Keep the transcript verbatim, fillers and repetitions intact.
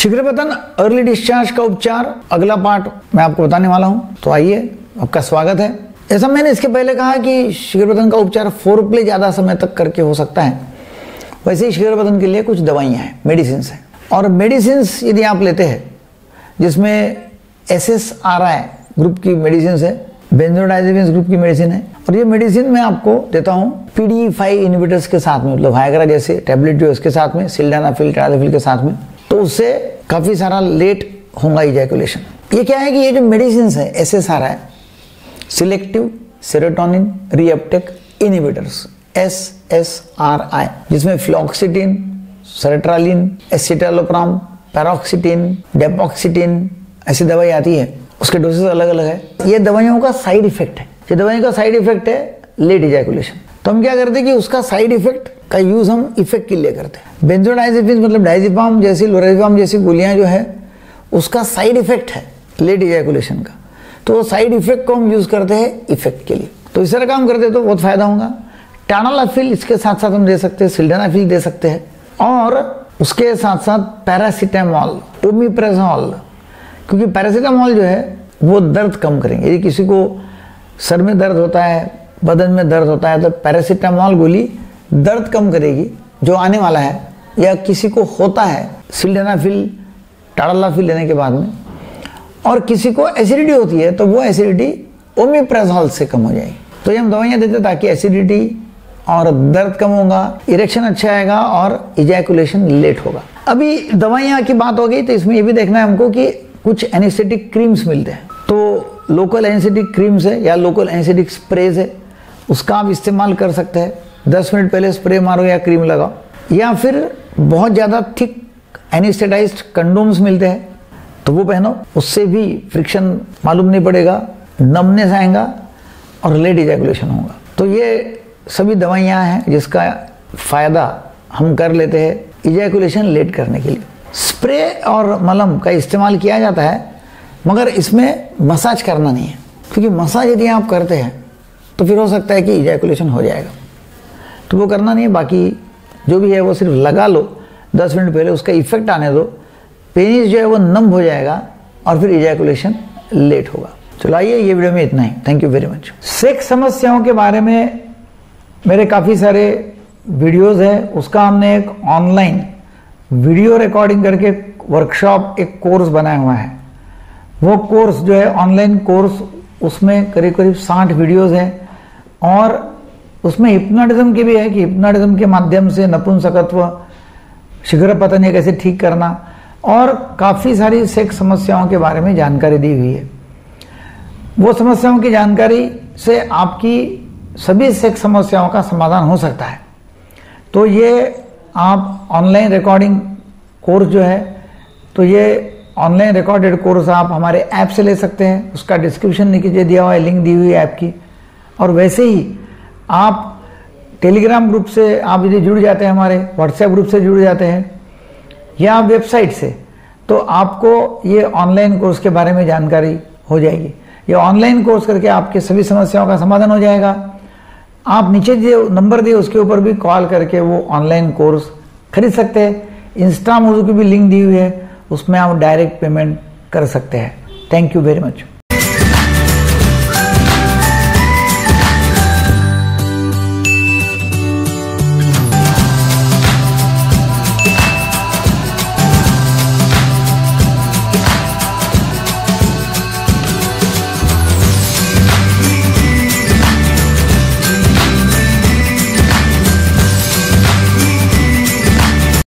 शीघ्रपतन early discharge का उपचार अगला पार्ट मैं आपको बताने वाला हूं, तो आइए आपका स्वागत है। ऐसा मैंने इसके पहले कहा कि शीघ्रपतन का उपचार फोरप्ले ज्यादा समय तक करके हो सकता है, वैसे ही शीघ्रपतन के लिए कुछ दवाइयां हैं, मेडिसिन हैं। और मेडिसिन यदि आप लेते हैं जिसमें S S R I group की मेडिसिन है, बेंजोडाइजेपिन्स ग्रुप की मेडिसिन है, और ये मेडिसिन मैं आपको देता हूँ P D E five inhibitors के साथ में, मतलब वायग्रा जैसे टैबलेट जो इसके साथ में, सिल्डेनाफिल टैडाफिल के साथ में, तो उससे काफी सारा लेट होगा इजैकुलेशन। ये क्या है कि ये जो मेडिसिन है S S R I, selective serotonin reuptake inhibitors, S S R I, जिसमें फ्लॉक्सिटिन, सर्ट्रालिन, एसिटालोप्राम, पैरोक्सिटिन, डेपोक्सिटिन ऐसी दवाई आती है, उसके डोसेज अलग अलग है। ये दवाइयों का साइड इफेक्ट है, ये दवाइयों का साइड इफेक्ट है लेट इजैकुलेशन। तो हम क्या करते हैं कि उसका साइड इफेक्ट का यूज हम इफेक्ट के लिए करते हैं। बेंजोडाइजेपिन्स मतलब डायजेपाम जैसी, लोराजेपाम जैसी गोलियां जो है उसका साइड इफेक्ट है लेट इजैकुलेशन का, तो वो साइड इफेक्ट को हम यूज करते हैं इफेक्ट के लिए। तो इस तरह काम करते हैं तो बहुत फायदा होगा। टैनालाफिल इसके साथ साथ हम दे सकते हैं, सिल्डेनाफिल दे सकते हैं, और उसके साथ साथ पैरासीटामोल, ओमिप्रेजोल, क्योंकि पैरासीटामोल जो है वो दर्द कम करेंगे। यदि किसी को सर में दर्द होता है, बदन में दर्द होता है, तो पैरासीटामोल गोली दर्द कम करेगी जो आने वाला है, या किसी को होता है सिल्डेनाफिल टैनालाफिल लेने के बाद में, और किसी को एसिडिटी होती है तो वो एसिडिटी ओमिप्रेजोल से कम हो जाएगी। तो ये हम दवाइयाँ देते हैं ताकि एसिडिटी और दर्द कम होगा, इरेक्शन अच्छा आएगा और इजैकुलेशन लेट होगा। अभी दवाइयाँ की बात हो गई तो इसमें ये भी देखना है हमको कि कुछ एनेस्थेटिक क्रीम्स मिलते हैं, तो लोकल एनेस्थेटिक क्रीम्स है या लोकल एनेस्थेटिक स्प्रेज है, उसका आप इस्तेमाल कर सकते हैं। दस मिनट पहले स्प्रे मारो या क्रीम लगाओ, या फिर बहुत ज़्यादा थिक एनेस्थेटाइज्ड कंडोम्स मिलते हैं तो वो पहनो, उससे भी फ्रिक्शन मालूम नहीं पड़ेगा, नमनेस आएगा और लेट इजैकुलेशन होगा। तो ये सभी दवाइयाँ हैं जिसका फ़ायदा हम कर लेते हैं इजैकुलेशन लेट करने के लिए। स्प्रे और मलम का इस्तेमाल किया जाता है, मगर इसमें मसाज करना नहीं है, क्योंकि मसाज यदि आप करते हैं तो फिर हो सकता है कि इजैकुलेशन हो जाएगा, तो वो करना नहीं है। बाकी जो भी है वो सिर्फ लगा लो, दस मिनट पहले उसका इफेक्ट आने दो, पेनिस जो है वो नम हो जाएगा और फिर इजैकुलेशन लेट होगा। चलो आइए, ये वीडियो में इतना ही। Thank you very much. Sex समस्याओं के बारे में मेरे काफ़ी सारे वीडियोस हैं, उसका हमने एक ऑनलाइन वीडियो रिकॉर्डिंग करके वर्कशॉप, एक कोर्स बनाया हुआ है। वो कोर्स जो है ऑनलाइन कोर्स, उसमें करीब करीब साठ वीडियोस हैं, और उसमें हिप्नोटिज्म की भी है कि हिप्नोटिज्म के माध्यम से नपुंसकत्व, शीघ्रपतन ये कैसे ठीक करना, और काफ़ी सारी सेक्स समस्याओं के बारे में जानकारी दी हुई है। वो समस्याओं की जानकारी से आपकी सभी सेक्स समस्याओं का समाधान हो सकता है। तो ये आप ऑनलाइन रिकॉर्डिंग कोर्स जो है, तो ये ऑनलाइन रिकॉर्डेड कोर्स आप हमारे ऐप से ले सकते हैं, उसका डिस्क्रिप्शन नीचे दिया हुआ है, लिंक दी हुई है ऐप की। और वैसे ही आप टेलीग्राम ग्रुप से आप यदि जुड़ जाते हैं, हमारे व्हाट्सएप ग्रुप से जुड़ जाते हैं, या वेबसाइट से, तो आपको ये ऑनलाइन कोर्स के बारे में जानकारी हो जाएगी। ये ऑनलाइन कोर्स करके आपके सभी समस्याओं का समाधान हो जाएगा। आप नीचे जो नंबर दिए उसके ऊपर भी कॉल करके वो ऑनलाइन कोर्स खरीद सकते हैं। इंस्टा मोजो की भी लिंक दी हुई है, उसमें आप डायरेक्ट पेमेंट कर सकते हैं। Thank you very much.